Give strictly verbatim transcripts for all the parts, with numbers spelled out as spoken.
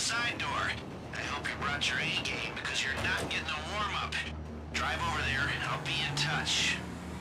side door. I hope you brought your A-game because you're not getting a warm-up. Drive over there and I'll be in touch.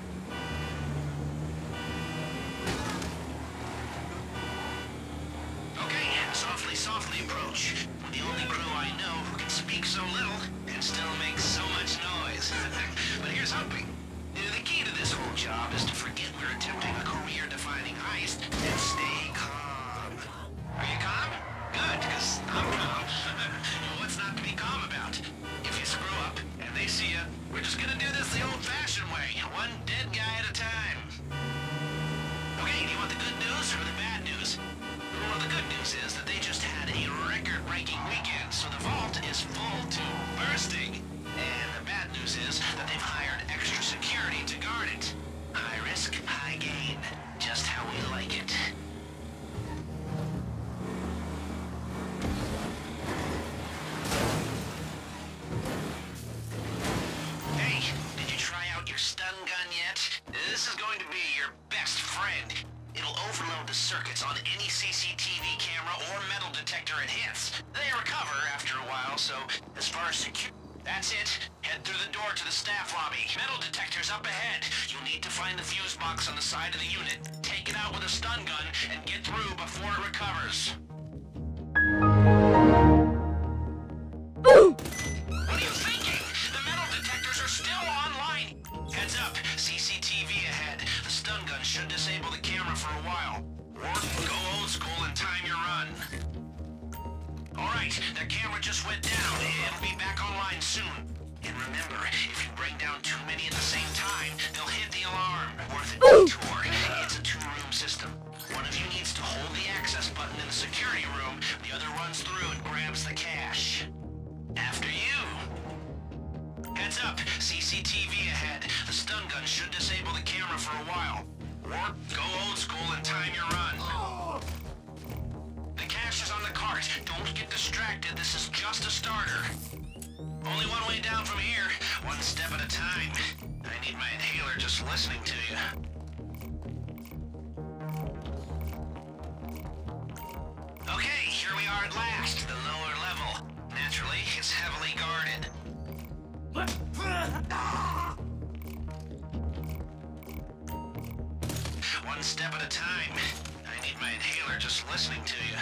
Okay, softly, softly approach. The only crew I know who can speak so little and still make so much noise. But here's hoping. The key to this whole job is to forget we're attempting a career-defining heist and stay calm. Are you calm? Good, because I'm calm. What's not to be calm about? If you screw up and they see you, we're just gonna do this the old-fashioned way, one dead guy at a time. Okay, do you want the good news or the bad news? Well, the good news is that they just had a record-breaking weekend, so the vault is full to bursting. And the bad news is that they've hired extra security to guard it. High risk, high gain. Just how we like it. Hey, did you try out your stun gun yet? This is going to be your best friend. It'll overload the circuits on any C C T V camera or metal detector it hits. They recover after a while, so as far as security... That's it. Head through the door to the staff lobby. Metal detector's up ahead. You'll need to find the fuse box on the side of the unit, take it out with a stun gun, and get through before it recovers. What are you thinking? The metal detectors are still online. Heads up. C C T V ahead. The stun gun should disable the camera for a while. Or go old school and time your run. Alright, that camera just went down. It'll be back online soon. And remember, if you bring down too many at the same time, they'll hit the alarm. Worth a detour. It's a two-room system. One of you needs to hold the access button in the security room, the other runs through and grabs the cash. After you. Heads up, C C T V ahead. The stun gun should disable the camera for a while. Or go old school and time your run. The cash is on the cart. Don't get distracted. This is just a starter. Only one way down from here. One step at a time. I need my inhaler just listening to you. Okay, here we are at last. The lower level. Naturally, it's heavily guarded. One step at a time. I need my inhaler just listening to you.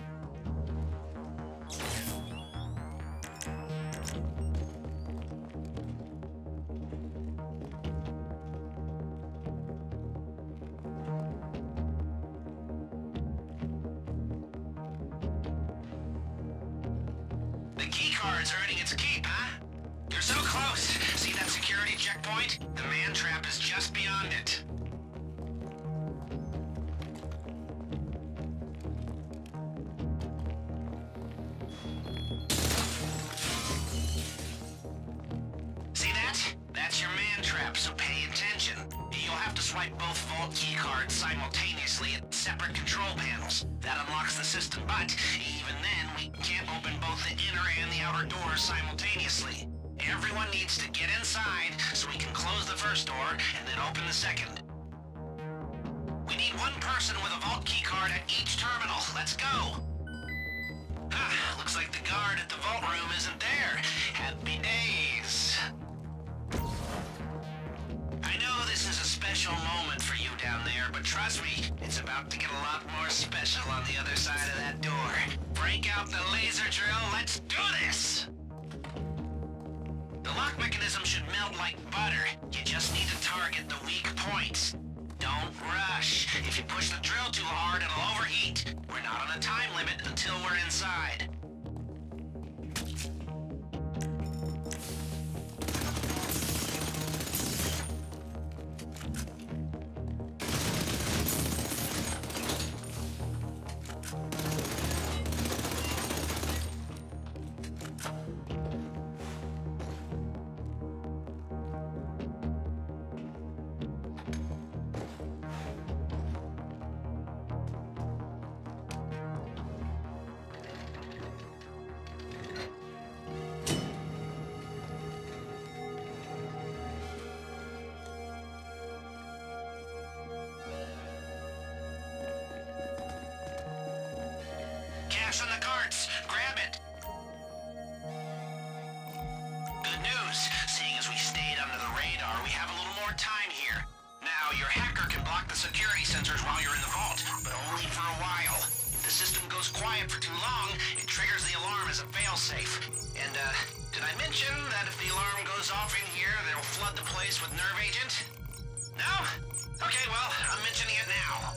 The key card's earning its keep, huh? You're so close. See that security checkpoint? The man trap is just beyond it. So pay attention. You'll have to swipe both vault keycards simultaneously at separate control panels. That unlocks the system, but even then, we can't open both the inner and the outer doors simultaneously. Everyone needs to get inside so we can close the first door and then open the second. We need one person with a vault keycard at each terminal. Let's go! Ah, looks like the guard at the vault room isn't there. Happy days. I know this is a special moment for you down there, but trust me, it's about to get a lot more special on the other side of that door. Break out the laser drill, let's do this! The lock mechanism should melt like butter. You just need to target the weak points. Don't rush. If you push the drill too hard, it'll overheat. We're not on a time limit until we're inside. Cash on the carts. Grab it. system goes quiet for too long, it triggers the alarm as a failsafe. And, uh, did I mention that if the alarm goes off in here, they'll flood the place with nerve agent? No? Okay, well, I'm mentioning it now.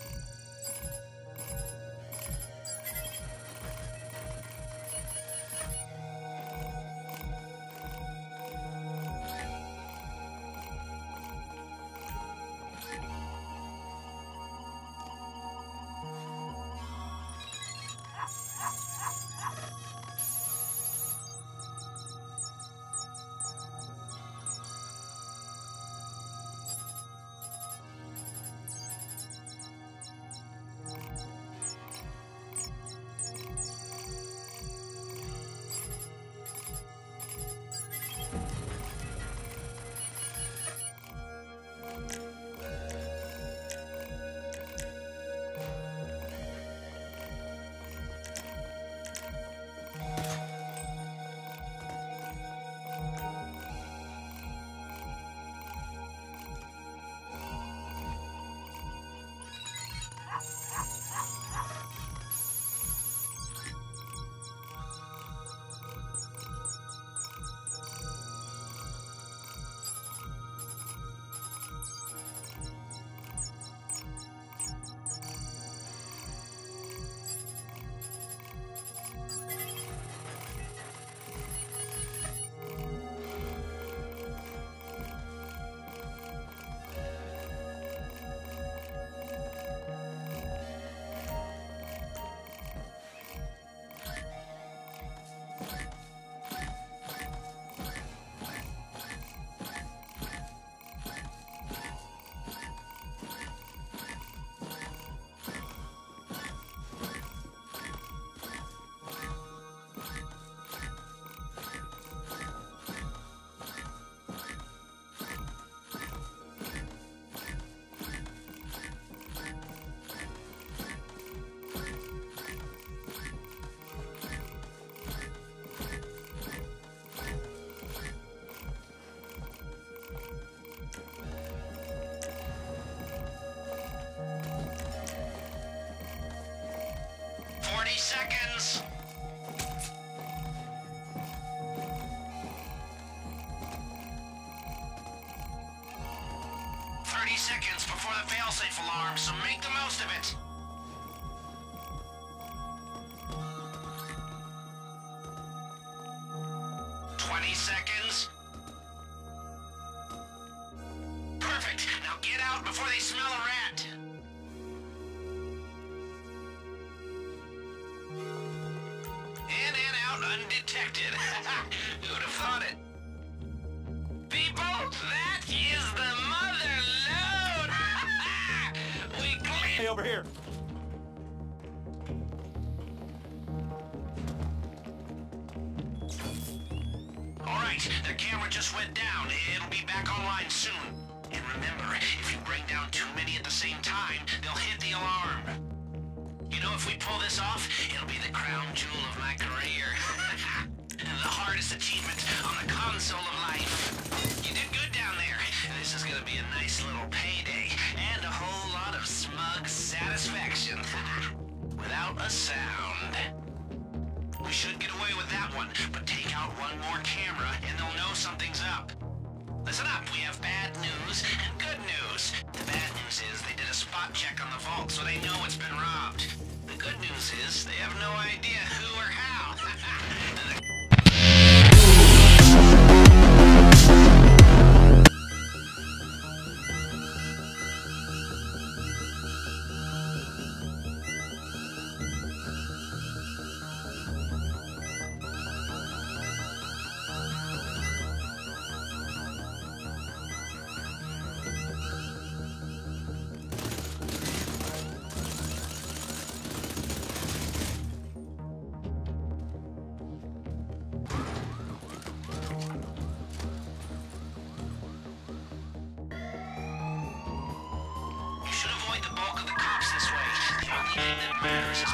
Forty seconds. Thirty seconds before the failsafe alarm, so make the most of it. Twenty seconds. Perfect. Now get out before they smell a rat. In and out undetected. Who would have thought it? People, that is the mother load! We clear. Hey, over here. Alright, the camera just went down. It'll be back online soon. And remember, if you bring down too many at the same time, they'll hit the alarm. You know, if we pull this off, it'll be the crown jewel of my career. The hardest achievement on the console of life. You did good down there. This is gonna be a nice little payday, and a whole lot of smug satisfaction. Without a sound. We should get away with that one, but take out one more camera and they'll know something's up. Listen up, we have bad news and good news. The bad news is they did a spot check on the vault, so they know it's been robbed. The good news is they have no idea who or how. The bulk of the cops this way. The only thing that matters is